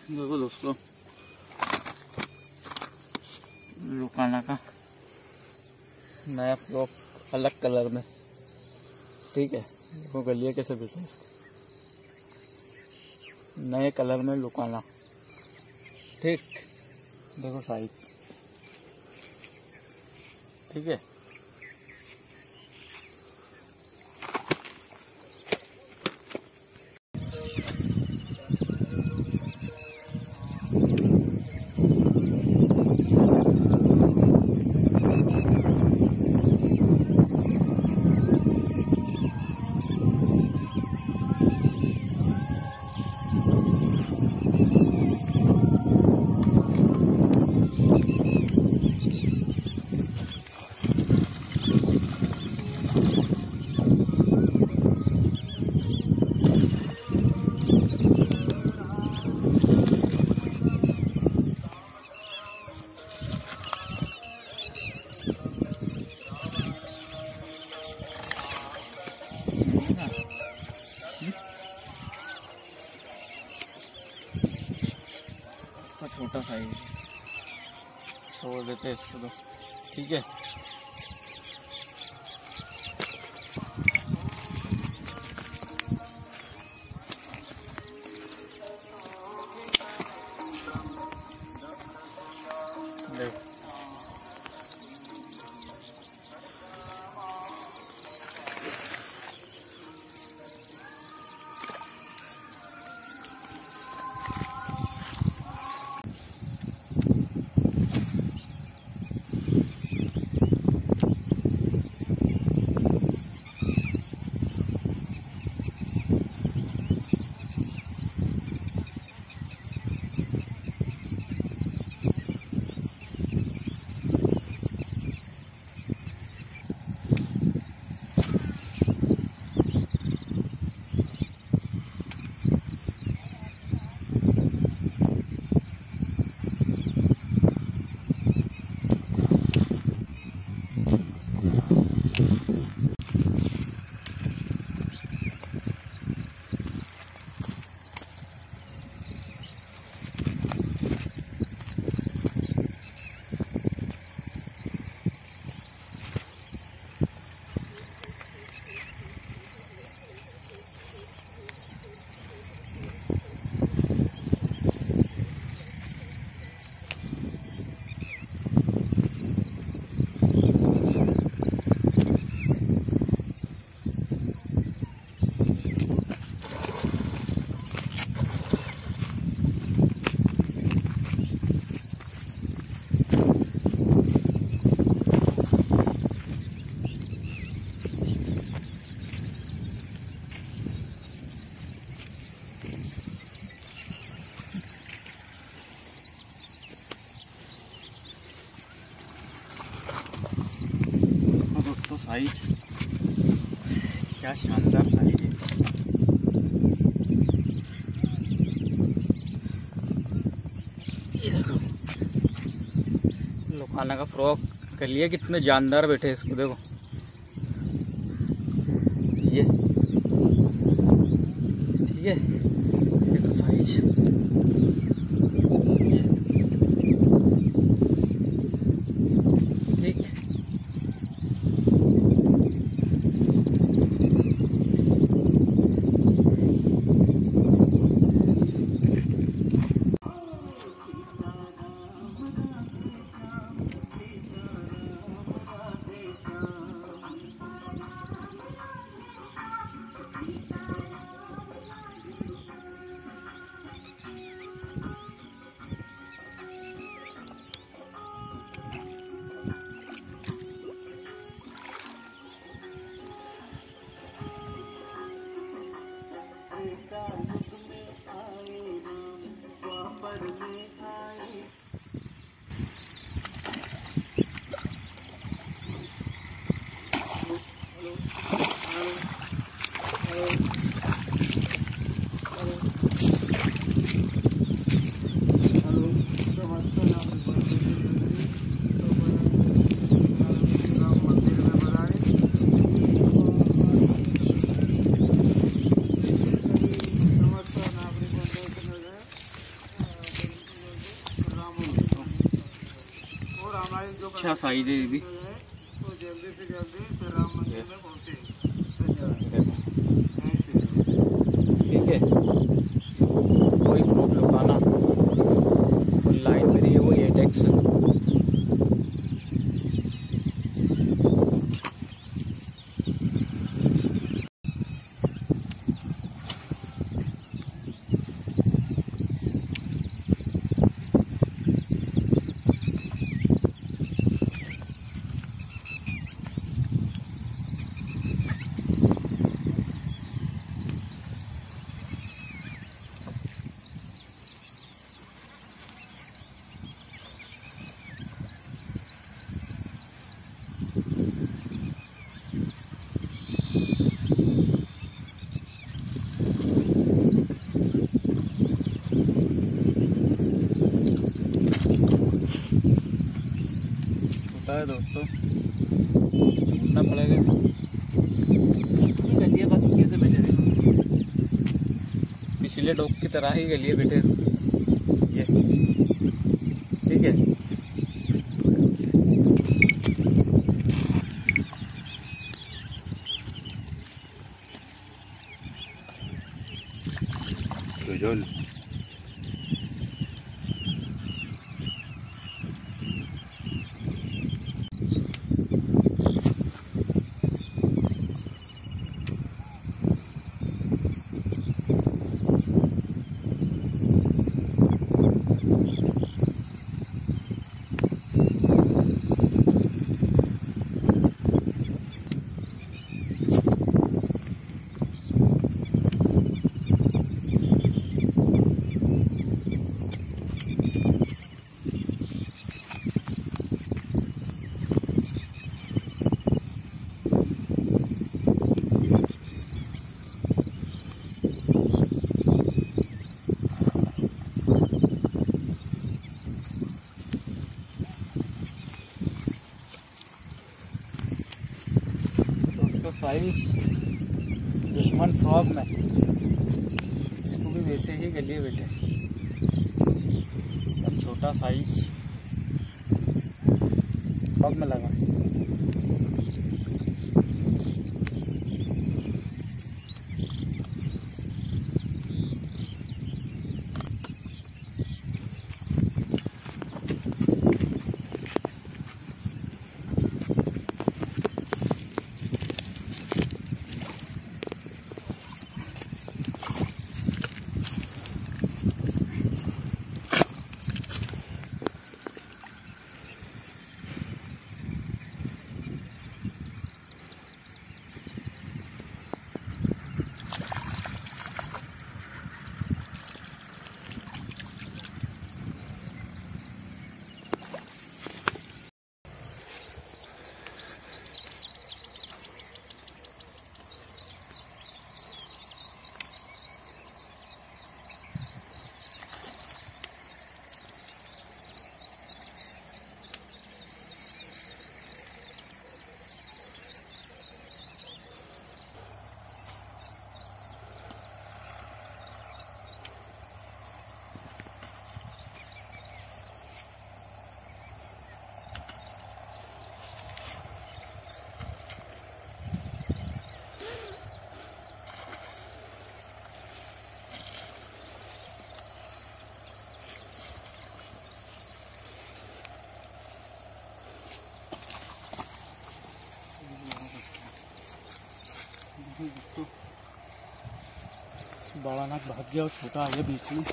देखो दोस्तों, लुकाना का नया फ्रॉक अलग कलर में, ठीक है। देखो गलिया कैसे बिछे, नए कलर में लुकाना, ठीक। देखो साइज, ठीक है। छोटा साइज छोड़ देते हैं इसको तो, ठीक है। देख दोस्तों, साइज क्या शानदार साइज है। ये देखो लुकाना का फ्रॉक कर लिए, कितने जानदार बैठे इसको, देखो ये, ठीक है। देखो साइज, ठीक। साइज है ये भी। जल्दी से जल्दी राम मंदिर में पहुंचे। ठीक है, कोई ब्लॉक लुकाना और लाइन मेरी है वो एटेक्स। है दोस्तों, ढूंढना पड़ेगा। गलिया का कैसे बैठे थे, पिछले डॉग की तरह ही गलिए बैठे ये। ठीक है, तो जो साइज दुश्मन फ्रॉग में, इसको भी वैसे ही गलिए बेटे। छोटा साइज फ्रॉग में लगा। बड़ा नाक भाग गया और छोटा आ गया बीच में।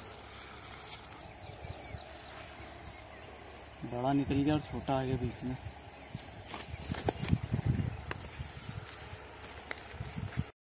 बड़ा निकल गया और छोटा आ गया बीच में।